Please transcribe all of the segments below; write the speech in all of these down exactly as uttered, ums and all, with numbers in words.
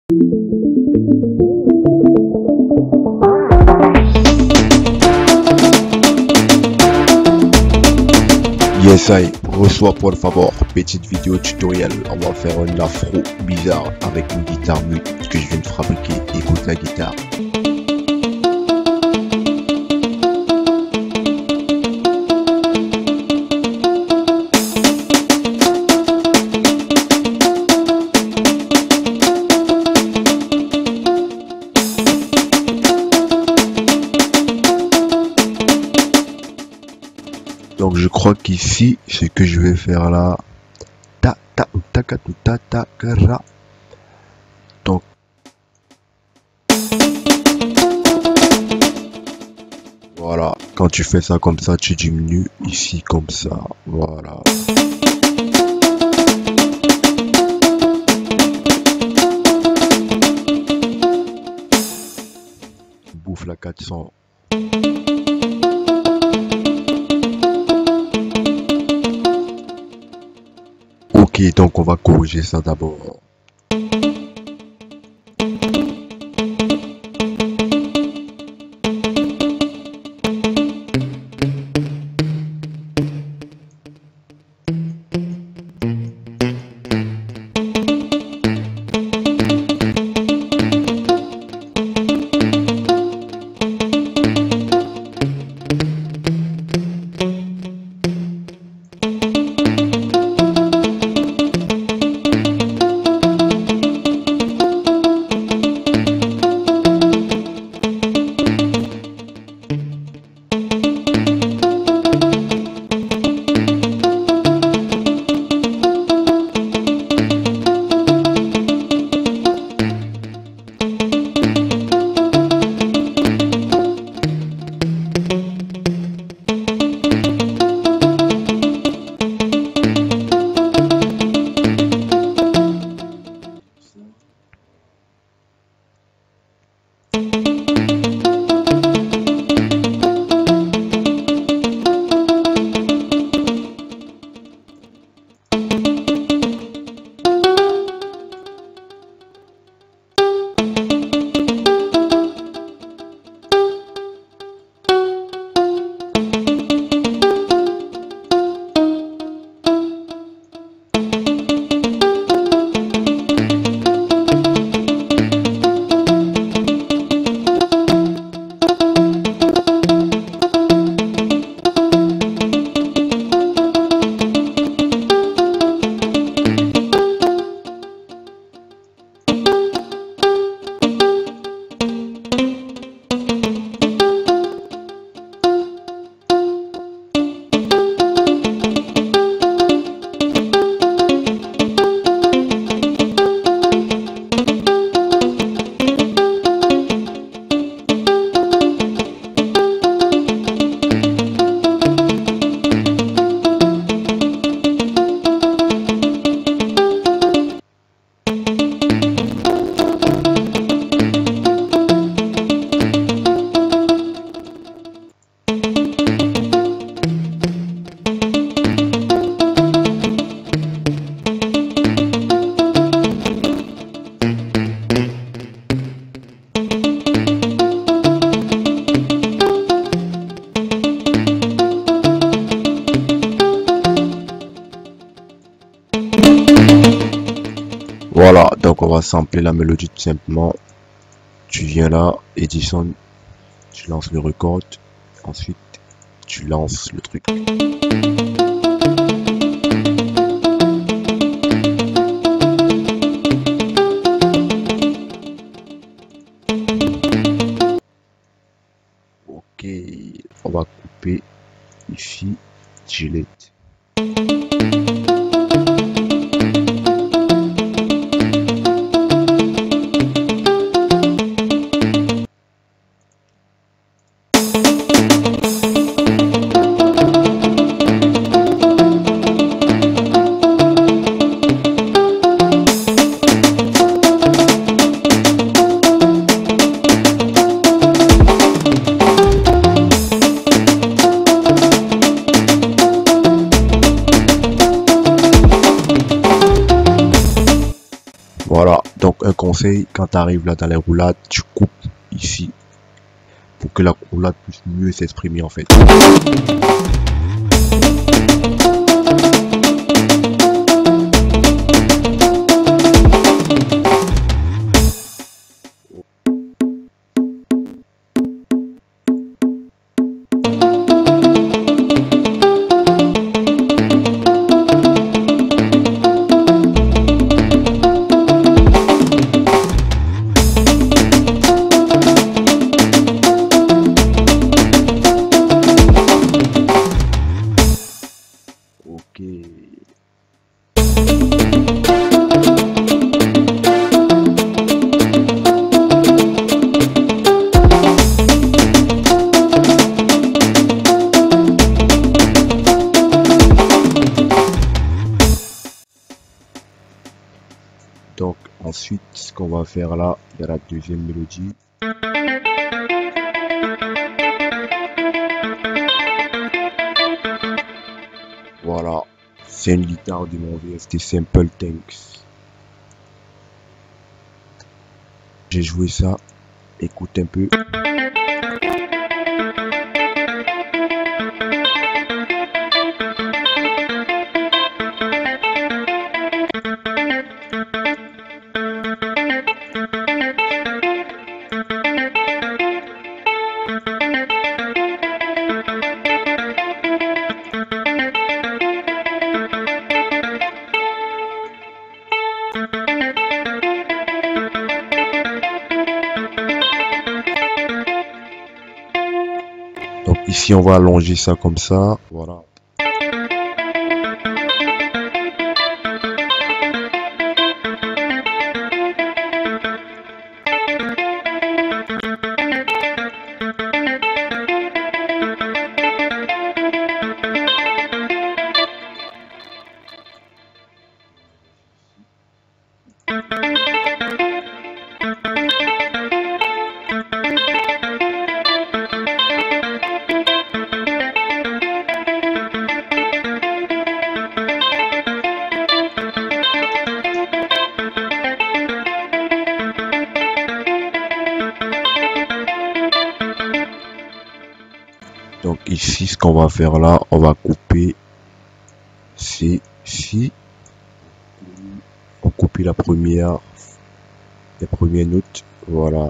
Yes, I reçois por favor, petite vidéo tutoriel. On va faire un afro bizarre avec une guitare mute que je viens de fabriquer. Écoute la guitare. Donc je crois qu'ici, ce que je vais faire là, ta ta ta ta ta ta ta. Donc voilà, quand tu fais ça comme ça, tu diminues ici comme ça, voilà. Bouffe la quatre cents. Ok, donc on va corriger ça d'abord. Voilà, donc on va sampler la mélodie tout simplement. Tu viens là, Edison, tu lances le record, ensuite tu lances le truc. Ok, on va couper ici, Gillette. conseille, quand tu arrives là dans les roulades, tu coupes ici pour que la roulade puisse mieux s'exprimer en fait. Donc ensuite, ce qu'on va faire là, il y a la deuxième mélodie. Voilà, c'est une guitare de mon V S T Simple Tanks. J'ai joué ça, écoute un peu. Donc ici on va allonger ça comme ça, voilà. Donc ici, ce qu'on va faire là, on va couper C, ici. On coupe la première, les premières notes. Voilà.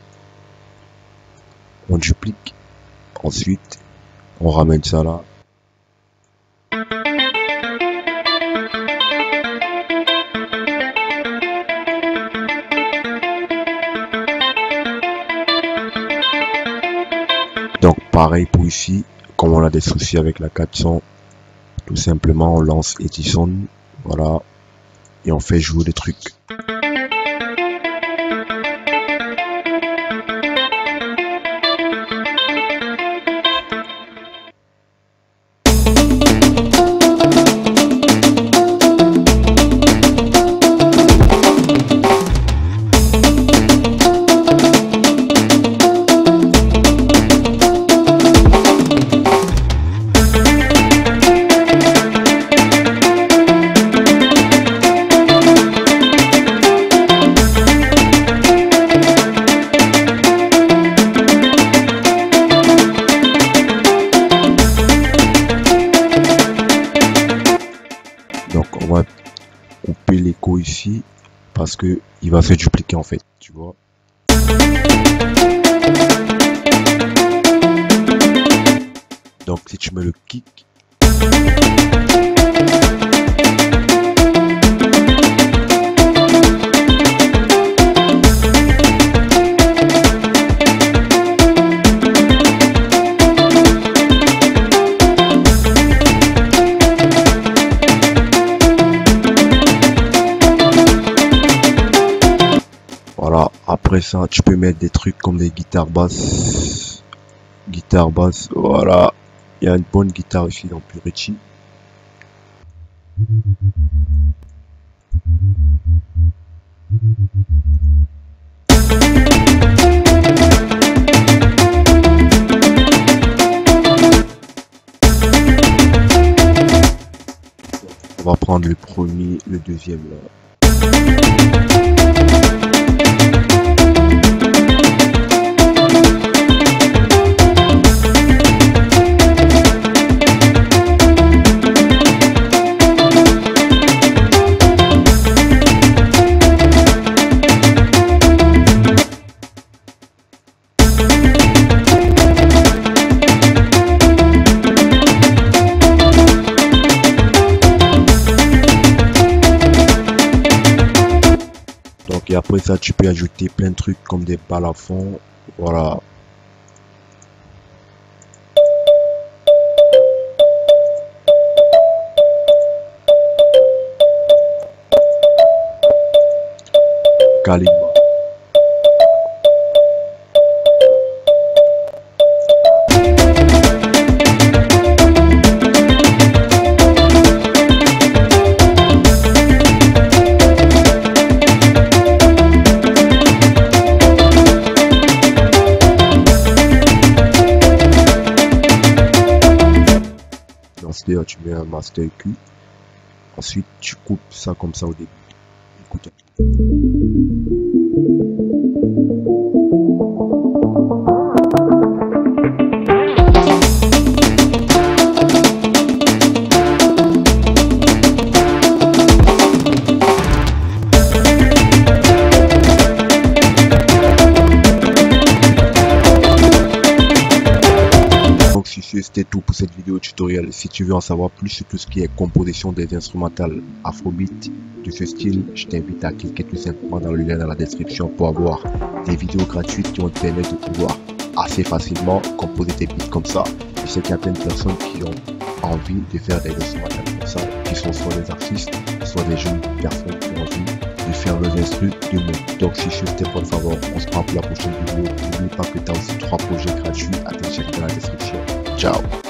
On duplique. Ensuite, on ramène ça là. Donc pareil pour ici, comme on a des soucis avec la quatre cents, tout simplement on lance Edison, voilà, et on fait jouer des trucs. Donc on va couper l'écho ici parce que il va se dupliquer en fait, tu vois. Donc si tu mets le kick, voilà, après ça, tu peux mettre des trucs comme des guitares basses. Guitare basse, voilà. Il y a une bonne guitare ici dans Purity. On va prendre le premier, le deuxième là. ça, tu peux ajouter plein de trucs comme des balafons. Voilà. Calibre. Là, tu mets un master Q. Ensuite, tu coupes ça comme ça au début. Écoute. C'était tout pour cette vidéo tutoriel. Si tu veux en savoir plus sur tout ce qui est composition des instrumentales afrobeat de ce style, je t'invite à cliquer tout simplement dans le lien dans la description pour avoir des vidéos gratuites qui vont te permettre de pouvoir assez facilement composer des beats comme ça. Je sais qu'il y a plein de personnes qui ont envie de faire des instrumentales comme ça, qui sont soit des artistes, soit des jeunes personnes qui ont envie de faire leurs instruments du monde. Donc si je t'ai pour favor, on se prend pour la prochaine vidéo. N'oublie pas que tu as aussi trois projets gratuits à télécharger dans la description. Ciao.